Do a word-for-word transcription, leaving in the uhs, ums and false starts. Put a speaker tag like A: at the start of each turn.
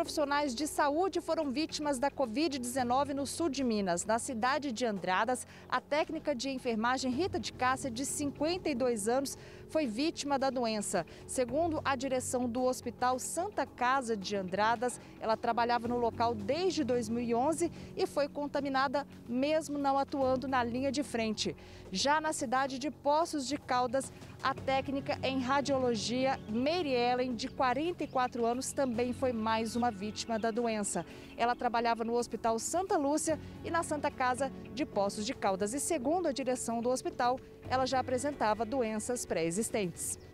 A: profissionais de saúde foram vítimas da covid dezenove no sul de Minas. Na cidade de Andradas, a técnica de enfermagem Rita de Cássia, de cinquenta e dois anos, foi vítima da doença. Segundo a direção do Hospital Santa Casa de Andradas, ela trabalhava no local desde dois mil e onze e foi contaminada mesmo não atuando na linha de frente. Já na cidade de Poços de Caldas, a técnica em radiologia Mary Ellen, de quarenta e quatro anos, também foi mais uma vítima da doença. Ela trabalhava no Hospital Santa Lúcia e na Santa Casa de Poços de Caldas. E segundo a direção do hospital, ela já apresentava doenças pré-existentes.